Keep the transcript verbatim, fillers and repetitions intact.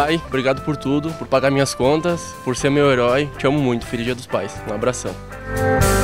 pai, obrigado por tudo, por pagar minhas contas, por ser meu herói. Te amo muito, feliz Dia dos Pais. Um abração.